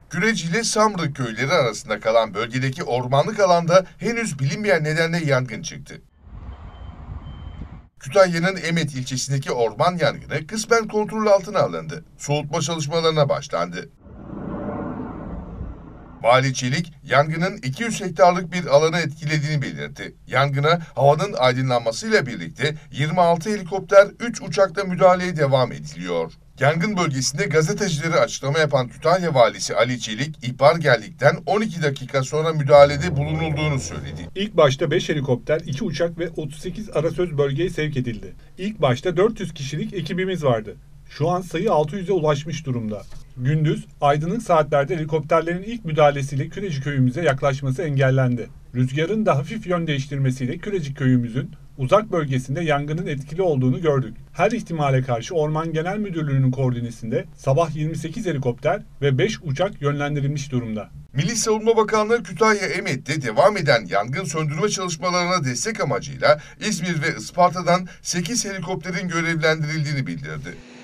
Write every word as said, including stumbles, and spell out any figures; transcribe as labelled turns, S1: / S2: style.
S1: Güreci ile Samrı köyleri arasında kalan bölgedeki ormanlık alanda henüz bilinmeyen nedenle yangın çıktı. Kütahya'nın Emet ilçesindeki orman yangını kısmen kontrol altına alındı. Soğutma çalışmalarına başlandı. Vali Çelik, yangının iki yüz hektarlık bir alanı etkilediğini belirtti. Yangına havanın aydınlanmasıyla birlikte yirmi altı helikopter, üç uçakla müdahaleye devam ediliyor. Yangın bölgesinde gazetecilere açıklama yapan Kütahya Valisi Ali Çelik, ihbar geldikten on iki dakika sonra müdahalede bulunulduğunu söyledi.
S2: İlk başta beş helikopter, iki uçak ve otuz sekiz arasöz bölgeye sevk edildi. İlk başta dört yüz kişilik ekibimiz vardı. Şu an sayı altı yüze ulaşmış durumda. Gündüz, aydınlık saatlerde helikopterlerin ilk müdahalesiyle Kürecik köyümüze yaklaşması engellendi. Rüzgarın da hafif yön değiştirmesiyle Kürecik köyümüzün uzak bölgesinde yangının etkili olduğunu gördük. Her ihtimale karşı Orman Genel Müdürlüğü'nün koordinesinde sabah yirmi sekiz helikopter ve beş uçak yönlendirilmiş durumda.
S1: Milli Savunma Bakanlığı Kütahya Emet'te devam eden yangın söndürme çalışmalarına destek amacıyla İzmir ve Isparta'dan sekiz helikopterin görevlendirildiğini bildirdi.